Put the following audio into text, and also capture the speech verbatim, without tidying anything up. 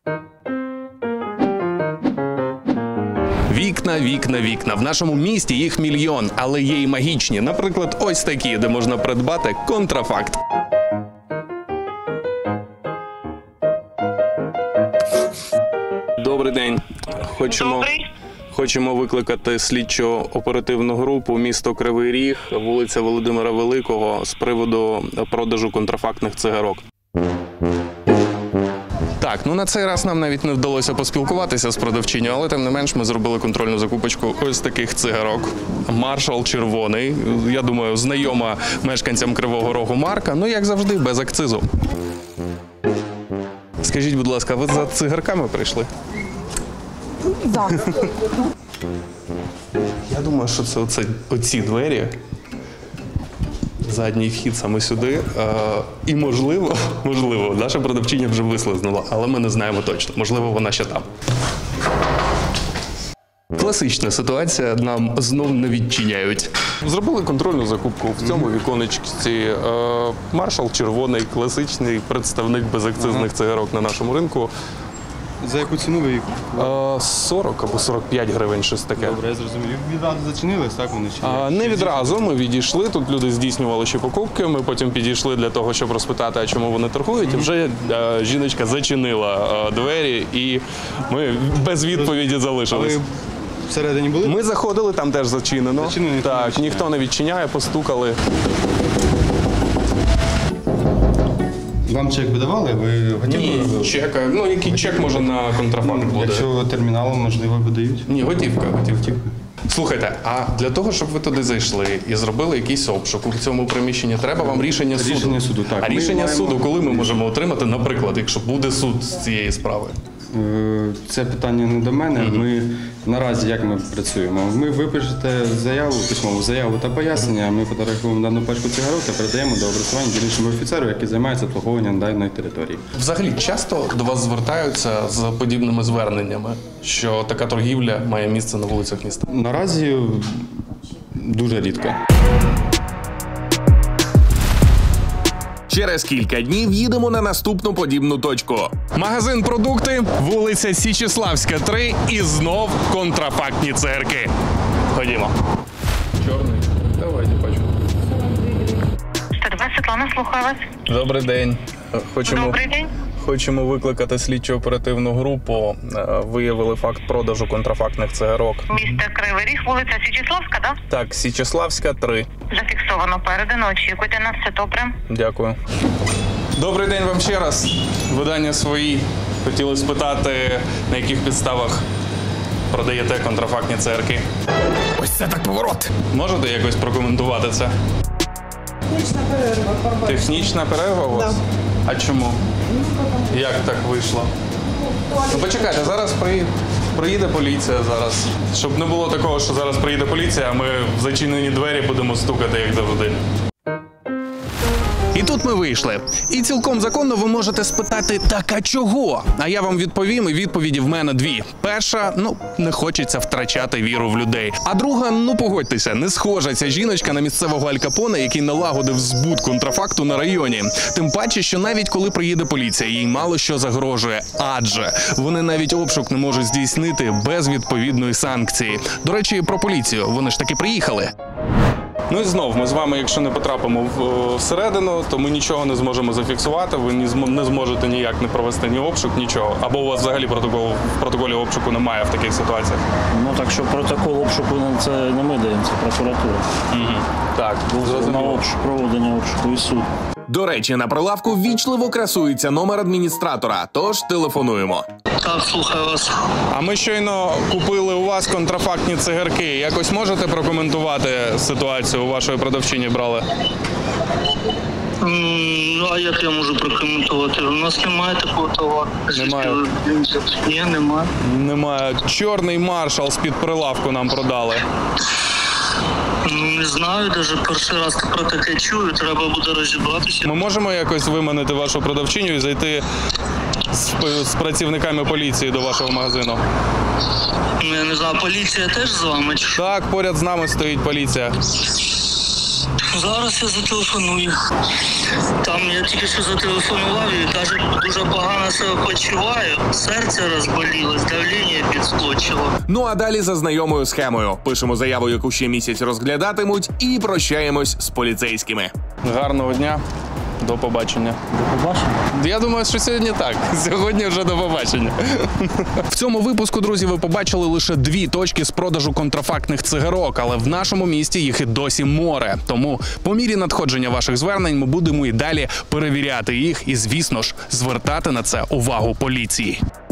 Вікна, вікна, вікна. В нашому місті їх мільйон, але є й магічні. Наприклад, ось такі, де можна придбати контрафакт. Добрий день. Хочемо... Добрий. Хочемо викликати слідчо-оперативну групу місто Кривий Ріг, вулиця Володимира Великого, з приводу продажу контрафактних цигарок. Так, ну на цей раз нам навіть не вдалося поспілкуватися з продавчиню, але тим не менш ми зробили контрольну закупочку ось таких цигарок. Маршал червоний, я думаю, знайома мешканцям Кривого Рогу марка, ну як завжди, без акцизу. Скажіть, будь ласка, ви за цигарками прийшли? Так. Я думаю, що це оце, оці двері, задній вхід саме сюди. Е, і можливо, можливо, наша продавчиня вже вислизнула, але ми не знаємо точно. Можливо, вона ще там. Класична ситуація, нам знов не відчиняють. Зробили контрольну закупку в цьому віконечці. Е, Маршал червоний, класичний представник безакцизних цигарок на нашому ринку. За яку ціну ви їх купували? сорок або сорок п'ять гривень, щось таке. Добре, я зрозумів. Відразу зачинились, так вони чи А, не відразу, ми відійшли, тут люди здійснювали ще покупки, ми потім підійшли для того, щоб розпитати, а чому вони торгують, і вже а, жіночка зачинила а, двері, і ми без відповіді залишились. ви всередині були? Ми заходили, там теж зачинено. Зачинено, ніхто не так, відчиняє. ніхто не відчиняє, постукали. Вам чек видавали? Ви готівку робили? чек, ну який чек може на контрафакт буде? Якщо терміналом, можливо, видають? Ні, готівка, готівка. Слухайте, а для того, щоб ви туди зайшли і зробили якийсь обшук у цьому приміщенні, треба вам рішення суду. Рішення суду, так. А Ми рішення маємо- суду, коли ми можемо отримати, наприклад, якщо буде суд з цієї справи? Е, Це питання не до мене. Ми наразі як ми працюємо? Ми випишете заяву, письмову заяву та пояснення. Ми фотографуємо дану пачку цигарок та передаємо до опрацювання дільничному офіцеру, який займається обслуговуванням даної території. Взагалі, часто до вас звертаються з подібними зверненнями, що така торгівля має місце на вулицях міста? Наразі дуже рідко. Через кілька днів їдемо на наступну подібну точку. Магазин «Продукти», вулиця Січеславська, три і знов контрафактні цигарки. Ходімо. Чорний. Давайте пачку. сто два, Світлана, слухаю вас. Добрий день. Хочемо, Добрий день. хочемо викликати слідчо-оперативну групу. Виявили факт продажу контрафактних цигарок. Місто Кривий Ріг, вулиця Січеславська, так? Так, Січеславська, три. Зафіксовано передано. Очікуйте нас, все добре. Дякую. Добрий день вам ще раз. Видання свої. Хотіли спитати, на яких підставах продаєте контрафактні цигарки. Ось це так поворот. Можете якось прокоментувати це? Технічна перерва. Технічна перерва у вас? А чому? Як так вийшло? Ну, почекайте, зараз при... приїде поліція зараз. Щоб не було такого, що зараз приїде поліція, а ми в зачинені двері будемо стукати, як завжди. І тут ми вийшли. І цілком законно ви можете спитати, так а чого? А я вам відповім, і відповіді в мене дві. Перша, ну, не хочеться втрачати віру в людей. А друга, ну погодьтеся, не схожа ця жіночка на місцевого Аль Капоне, який налагодив збут контрафакту на районі. Тим паче, що навіть коли приїде поліція, їй мало що загрожує. Адже вони навіть обшук не можуть здійснити без відповідної санкції. До речі, про поліцію. Вони ж таки приїхали. Ну і знов, ми з вами, якщо не потрапимо всередину, то ми нічого не зможемо зафіксувати, ви не зможете ніяк не провести ні обшук, нічого. Або у вас взагалі протокол, в протоколі обшуку немає в таких ситуаціях. Ну так що протокол обшуку це не ми даємо, це прокуратура. Угу. Так, На обшук, проведення обшуку і суд. До речі, на прилавку ввічливо красується номер адміністратора, тож телефонуємо. Так, слухаю вас. А ми щойно купили у вас контрафактні цигарки. Якось можете прокоментувати ситуацію? У вашої продавчині брали? М, А як я можу прокоментувати? У нас немає такого товару. Немає. Звідки? Ні, немає. Немає. Чорний маршал з-під прилавку нам продали. Ну, не знаю, навіть перший раз про таке чую, треба буде розібратися. Ми можемо якось виманити вашу продавчиню і зайти з, з працівниками поліції до вашого магазину? Ну, я не знаю, поліція теж з вами? Чи що? Так, поряд з нами стоїть поліція. Зараз я зателефоную. Там я тільки що зателефонував і каже, дуже погано себе почуваю, серце розболілось, давлення підскочило. Ну а далі за знайомою схемою. Пишемо заяву, яку ще місяць розглядатимуть, і прощаємось з поліцейськими. Гарного дня. До побачення. До побачення. Я думаю, що сьогодні так. Сьогодні вже до побачення. В цьому випуску, друзі, ви побачили лише дві точки з продажу контрафактних цигарок, але в нашому місті їх і досі море. Тому по мірі надходження ваших звернень ми будемо і далі перевіряти їх і, звісно ж, звертати на це увагу поліції.